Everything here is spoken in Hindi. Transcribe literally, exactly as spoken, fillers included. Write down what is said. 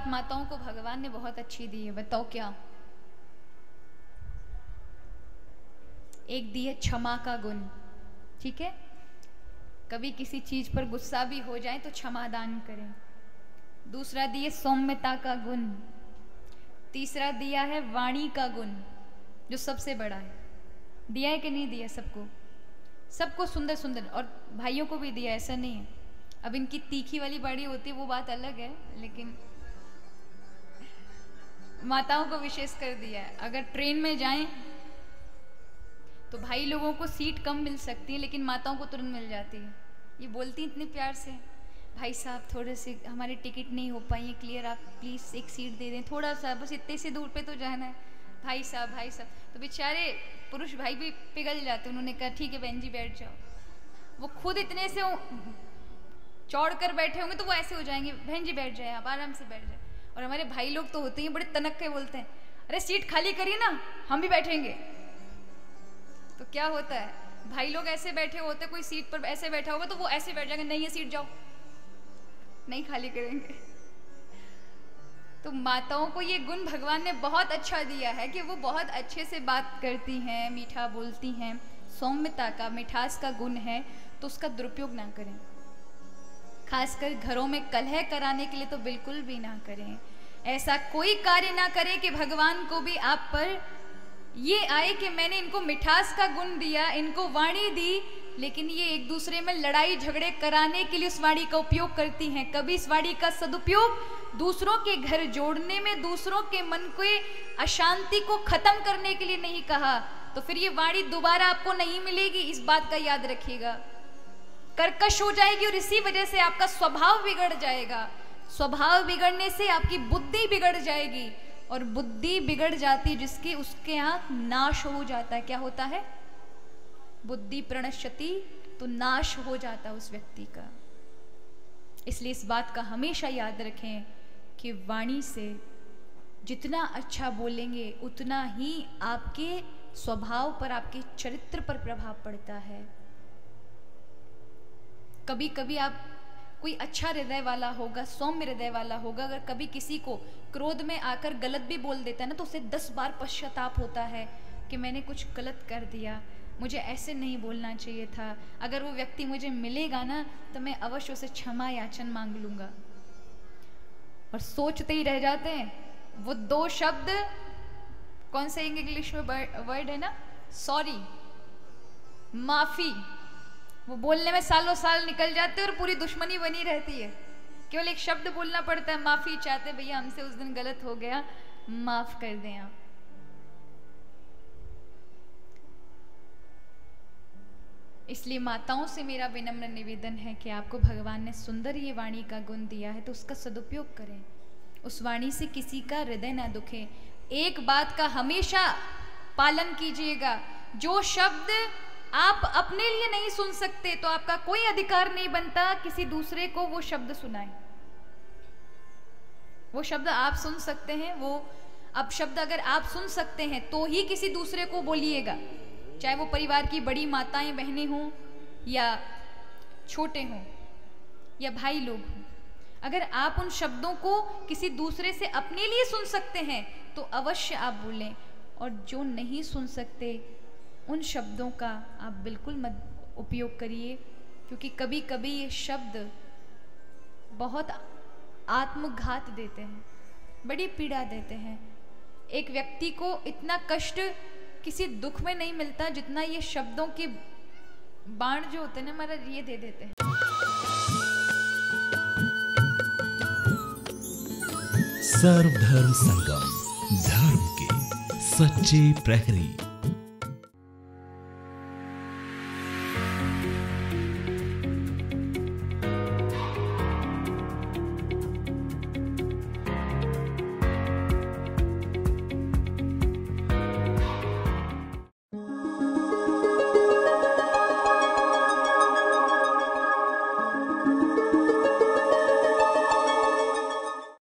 माताओं को भगवान ने बहुत अच्छी दी है, बताओ क्या? एक दी है क्षमा का गुण, ठीक है? कभी किसी चीज पर गुस्सा भी हो जाए तो क्षमा दान करें। दूसरा दिए सौम्यता का गुण। तीसरा दिया है वाणी का गुण, जो सबसे बड़ा है। दिया है कि नहीं दिया? सबको सबको सुंदर सुंदर, और भाइयों को भी दिया, ऐसा नहीं है। अब इनकी तीखी वाली वाणी होती है वो बात अलग है, लेकिन माताओं को विशेष कर दिया है। अगर ट्रेन में जाएं तो भाई लोगों को सीट कम मिल सकती है, लेकिन माताओं को तुरंत मिल जाती है। ये बोलती इतने प्यार से, भाई साहब थोड़े से हमारी टिकट नहीं हो पाई है क्लियर, आप प्लीज़ एक सीट दे दें, थोड़ा सा बस इतने से दूर पे तो जाना है, भाई साहब भाई साहब। तो बेचारे पुरुष भाई भी पिघल जाते। उन्होंने कहा ठीक है बहन जी बैठ जाओ। वो खुद इतने से चौड़ कर बैठे होंगे तो वो ऐसे हो जाएंगे, बहन जी बैठ जाए, आप आराम से बैठ जाए। और हमारे भाई लोग तो होते हैं बड़े तनक के, बोलते हैं अरे सीट खाली करिए ना, हम भी बैठेंगे। तो क्या होता है, भाई लोग ऐसे बैठे होते, कोई सीट पर ऐसे बैठा होगा तो वो ऐसे बैठ जाएंगे, नहीं है सीट जाओ, नहीं खाली करेंगे। तो माताओं को ये गुण भगवान ने बहुत अच्छा दिया है कि वो बहुत अच्छे से बात करती हैं, मीठा बोलती हैं। सौम्यता का, मिठास का गुण है, तो उसका दुरुपयोग ना करें। खासकर घरों में कलह कराने के लिए तो बिल्कुल भी ना करें। ऐसा कोई कार्य ना करें कि भगवान को भी आप पर ये आए कि मैंने इनको मिठास का गुण दिया, इनको वाणी दी, लेकिन ये एक दूसरे में लड़ाई झगड़े कराने के लिए उस वाणी का उपयोग करती हैं। कभी इस वाणी का सदुपयोग दूसरों के घर जोड़ने में, दूसरों के मन के अशांति को खत्म करने के लिए नहीं कहा, तो फिर ये वाणी दोबारा आपको नहीं मिलेगी। इस बात का याद रखिएगा। कर्कश हो जाएगी और इसी वजह से आपका स्वभाव बिगड़ जाएगा। स्वभाव बिगड़ने से आपकी बुद्धि बिगड़ जाएगी, और बुद्धि बिगड़ जाती जिसकी, उसके यहाँ नाश हो जाता है। क्या होता है? बुद्धि प्रणश्यति, तो नाश हो जाता उस व्यक्ति का। इसलिए इस बात का हमेशा याद रखें कि वाणी से जितना अच्छा बोलेंगे उतना ही आपके स्वभाव पर, आपके चरित्र पर प्रभाव पड़ता है। कभी कभी आप कोई अच्छा हृदय वाला होगा, सौम्य हृदय वाला होगा, अगर कभी किसी को क्रोध में आकर गलत भी बोल देता है ना, तो उसे दस बार पश्चाताप होता है कि मैंने कुछ गलत कर दिया, मुझे ऐसे नहीं बोलना चाहिए था। अगर वो व्यक्ति मुझे मिलेगा ना तो मैं अवश्य उसे क्षमा याचन मांग लूंगा। और सोचते ही रह जाते हैं। वो दो शब्द, कौन से इंग्लिश में वर्ड है ना, सॉरी, माफी, वो बोलने में सालों साल निकल जाते हैं और पूरी दुश्मनी बनी रहती है। केवल एक शब्द बोलना पड़ता है, माफी चाहते, भैया हमसे उस दिन गलत हो गया, माफ कर दें आप। इसलिए माताओं से मेरा विनम्र निवेदन है कि आपको भगवान ने सुंदर ये वाणी का गुण दिया है, तो उसका सदुपयोग करें। उस वाणी से किसी का हृदय ना दुखे। एक बात का हमेशा पालन कीजिएगा, जो शब्द आप अपने लिए नहीं सुन सकते तो आपका कोई अधिकार नहीं बनता किसी दूसरे को वो शब्द सुनाए। वो शब्द आप सुन सकते हैं, वो अब शब्द अगर आप सुन सकते हैं तो ही किसी दूसरे को बोलिएगा, चाहे वो परिवार की बड़ी माताएं बहनें हों या छोटे हों या भाई लोग हों। अगर आप उन शब्दों को किसी दूसरे से अपने लिए सुन सकते हैं तो अवश्य आप बोलें, और जो नहीं सुन सकते उन शब्दों का आप बिल्कुल मत उपयोग करिए, क्योंकि कभी कभी ये शब्द बहुत आत्मघात देते हैं, बड़ी पीड़ा देते हैं। एक व्यक्ति को इतना कष्ट किसी दुख में नहीं मिलता जितना ये शब्दों के बाण जो होते हैं ना हमारा, ये दे देते हैं। सर्वधर्म संगम, धर्म के सच्चे प्रहरी।